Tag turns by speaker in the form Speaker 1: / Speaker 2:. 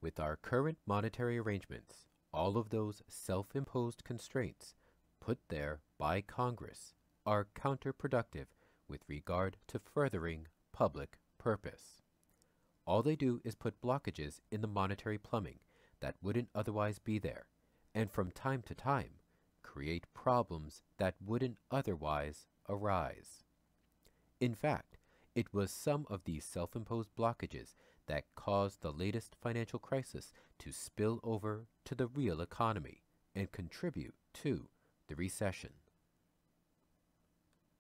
Speaker 1: With our current monetary arrangements, all of those self-imposed constraints put there by Congress are counterproductive with regard to furthering public purpose. All they do is put blockages in the monetary plumbing that wouldn't otherwise be there, and from time to time create problems that wouldn't otherwise arise. In fact, it was some of these self-imposed blockages that caused the latest financial crisis to spill over to the real economy and contribute to the recession.